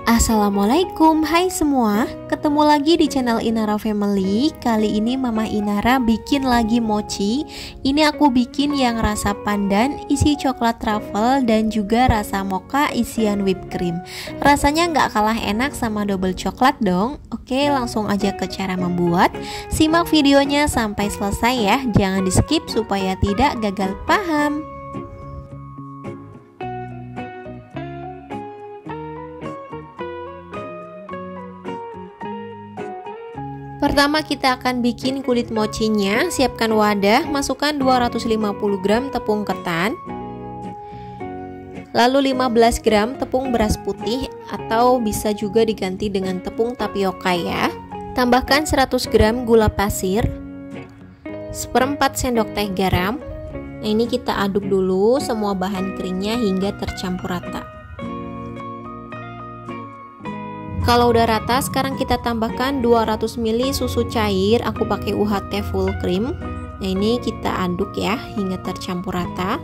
Assalamualaikum, hai semua. Ketemu lagi di channel Inara Family. Kali ini Mama Inara bikin lagi mochi. Ini aku bikin yang rasa pandan, isi coklat truffle, dan juga rasa mocha isian whipped cream. Rasanya nggak kalah enak sama double coklat dong. Oke, langsung aja ke cara membuat. Simak videonya sampai selesai ya. Jangan di skip supaya tidak gagal paham. Pertama kita akan bikin kulit mochinya. Siapkan wadah, masukkan 250 gram tepung ketan, lalu 15 gram tepung beras putih atau bisa juga diganti dengan tepung tapioka ya. Tambahkan 100 gram gula pasir, seperempat sendok teh garam. Nah, ini kita aduk dulu semua bahan keringnya hingga tercampur rata. Kalau udah rata, sekarang kita tambahkan 200 ml susu cair. Aku pakai UHT full cream. Nah, ini kita aduk ya hingga tercampur rata.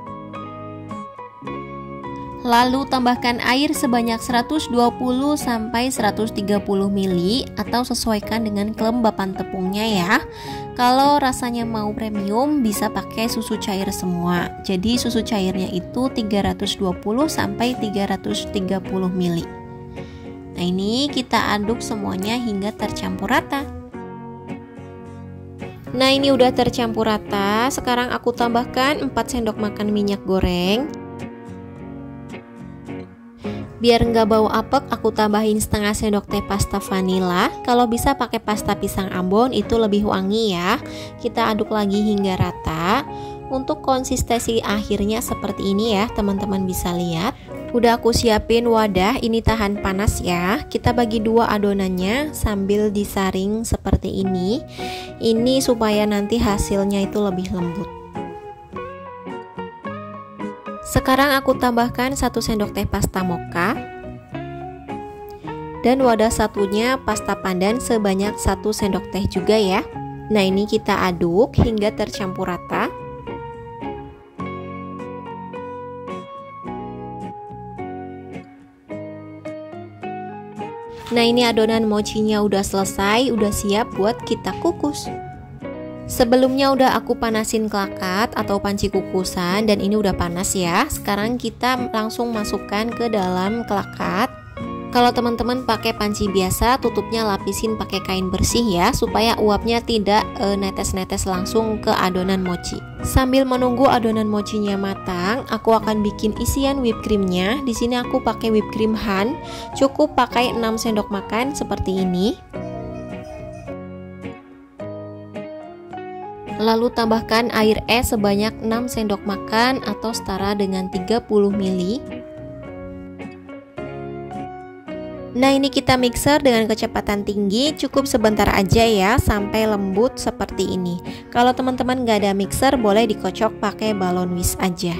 Lalu tambahkan air sebanyak 120 sampai 130 ml atau sesuaikan dengan kelembapan tepungnya ya. Kalau rasanya mau premium bisa pakai susu cair semua. Jadi susu cairnya itu 320 sampai 330 ml. Nah, ini kita aduk semuanya hingga tercampur rata. Nah, ini udah tercampur rata. Sekarang aku tambahkan 4 sendok makan minyak goreng. Biar nggak bau apek, aku tambahin setengah sendok teh pasta vanila. Kalau bisa pakai pasta pisang Ambon, itu lebih wangi ya. Kita aduk lagi hingga rata. Untuk konsistensi akhirnya seperti ini ya, teman-teman bisa lihat. Udah aku siapin wadah, ini tahan panas ya. Kita bagi dua adonannya sambil disaring seperti ini. Ini supaya nanti hasilnya itu lebih lembut. Sekarang aku tambahkan 1 sendok teh pasta mocha. Dan wadah satunya pasta pandan sebanyak 1 sendok teh juga ya. Nah, ini kita aduk hingga tercampur rata. Nah, ini adonan mochinya udah selesai, udah siap buat kita kukus. Sebelumnya udah aku panasin kelakat atau panci kukusan dan ini udah panas ya. Sekarang kita langsung masukkan ke dalam kelakat. Kalau teman-teman pakai panci biasa, tutupnya lapisin pakai kain bersih ya, supaya uapnya tidak netes-netes langsung ke adonan mochi. Sambil menunggu adonan mochinya matang, aku akan bikin isian whipped creamnya. Di sini aku pakai whipped cream Han, cukup pakai 6 sendok makan seperti ini. Lalu tambahkan air es sebanyak 6 sendok makan atau setara dengan 30 ml. Nah, ini kita mixer dengan kecepatan tinggi, cukup sebentar aja ya sampai lembut seperti ini. Kalau teman-teman nggak ada mixer, boleh dikocok pakai balon whisk aja.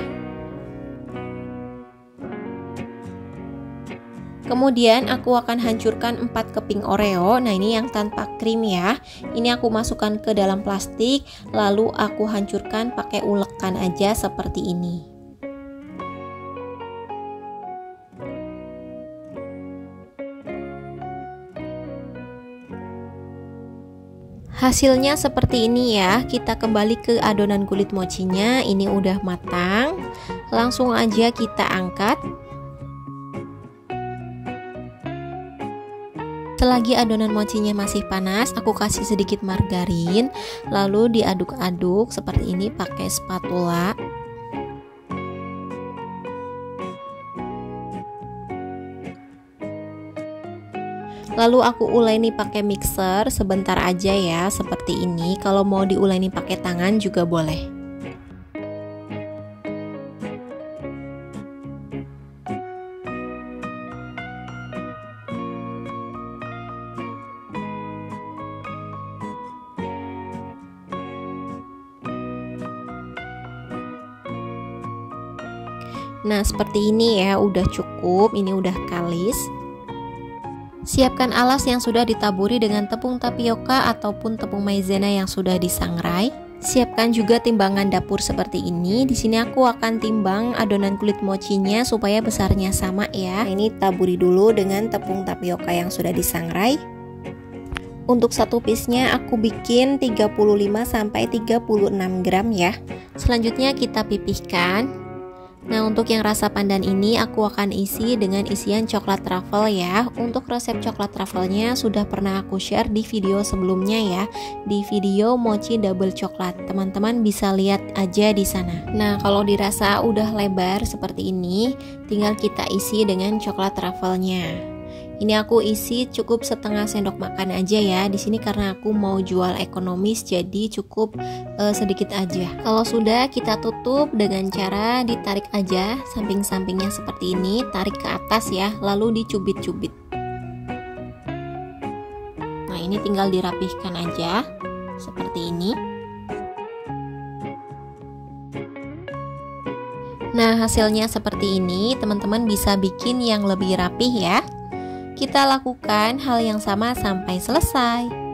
Kemudian aku akan hancurkan 4 keping Oreo. Nah, ini yang tanpa krim ya. Ini aku masukkan ke dalam plastik, lalu aku hancurkan pakai ulekan aja seperti ini. Hasilnya seperti ini ya. Kita kembali ke adonan kulit mochinya. Ini udah matang. Langsung aja kita angkat. Selagi adonan mochinya masih panas, aku kasih sedikit margarin, lalu diaduk-aduk seperti ini pakai spatula. Lalu aku uleni pakai mixer sebentar aja ya, seperti ini. Kalau mau diuleni pakai tangan juga boleh. Nah, seperti ini ya, udah cukup. Ini udah kalis. Siapkan alas yang sudah ditaburi dengan tepung tapioka ataupun tepung maizena yang sudah disangrai. Siapkan juga timbangan dapur seperti ini. Di sini aku akan timbang adonan kulit mochinya supaya besarnya sama ya. Nah, ini taburi dulu dengan tepung tapioka yang sudah disangrai. Untuk satu piece-nya aku bikin 35 sampai 36 gram ya. Selanjutnya kita pipihkan. Nah, untuk yang rasa pandan ini aku akan isi dengan isian coklat truffle ya. Untuk resep coklat truffle-nya sudah pernah aku share di video sebelumnya ya, di video mochi double coklat. Teman-teman bisa lihat aja di sana. Nah, kalau dirasa udah lebar seperti ini, tinggal kita isi dengan coklat truffle-nya. Ini aku isi cukup setengah sendok makan aja ya. Di sini karena aku mau jual ekonomis jadi cukup sedikit aja. Kalau sudah, kita tutup dengan cara ditarik aja samping-sampingnya seperti ini, tarik ke atas ya, lalu dicubit-cubit. Nah, ini tinggal dirapihkan aja seperti ini. Nah, hasilnya seperti ini. Teman-teman bisa bikin yang lebih rapih ya. Kita lakukan hal yang sama sampai selesai.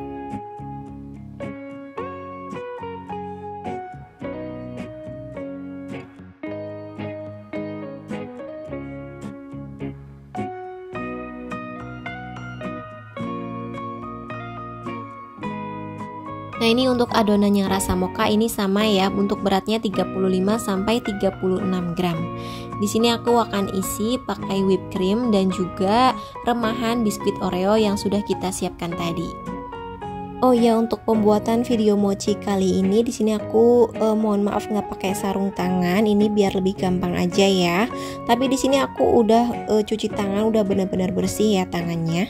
Nah, ini untuk adonan yang rasa mocha ini sama ya, untuk beratnya 35 sampai 36 gram. Di sini aku akan isi pakai whipped cream dan juga remahan biskuit Oreo yang sudah kita siapkan tadi. Oh ya, untuk pembuatan video mochi kali ini di sini aku mohon maaf nggak pakai sarung tangan, ini biar lebih gampang aja ya. Tapi di sini aku udah cuci tangan, udah benar-benar bersih ya tangannya.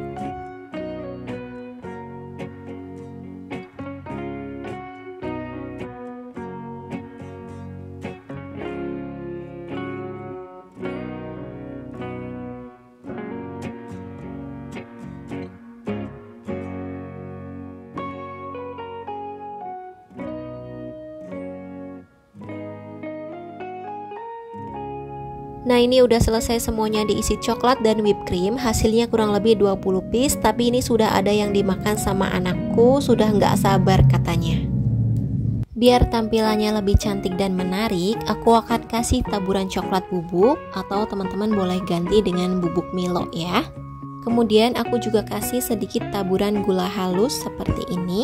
Nah, ini udah selesai semuanya diisi coklat dan whipped cream. Hasilnya kurang lebih 20 piece. Tapi ini sudah ada yang dimakan sama anakku, sudah nggak sabar katanya. Biar tampilannya lebih cantik dan menarik, aku akan kasih taburan coklat bubuk, atau teman-teman boleh ganti dengan bubuk Milo ya. Kemudian aku juga kasih sedikit taburan gula halus seperti ini.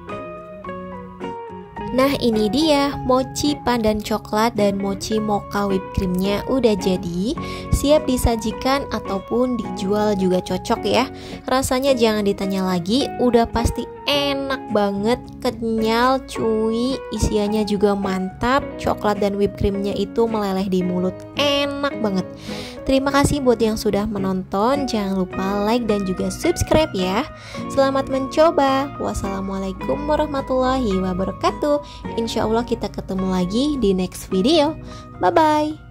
Nah, ini dia mochi pandan coklat dan mochi mocha whipped creamnya udah jadi, siap disajikan ataupun dijual juga cocok ya. Rasanya jangan ditanya lagi, udah pasti enak banget, kenyal, cuy, isiannya juga mantap, coklat dan whipped creamnya itu meleleh di mulut, enak banget. Terima kasih buat yang sudah menonton, jangan lupa like dan juga subscribe ya. Selamat mencoba. Wassalamualaikum warahmatullahi wabarakatuh. Insya Allah kita ketemu lagi di next video. Bye bye.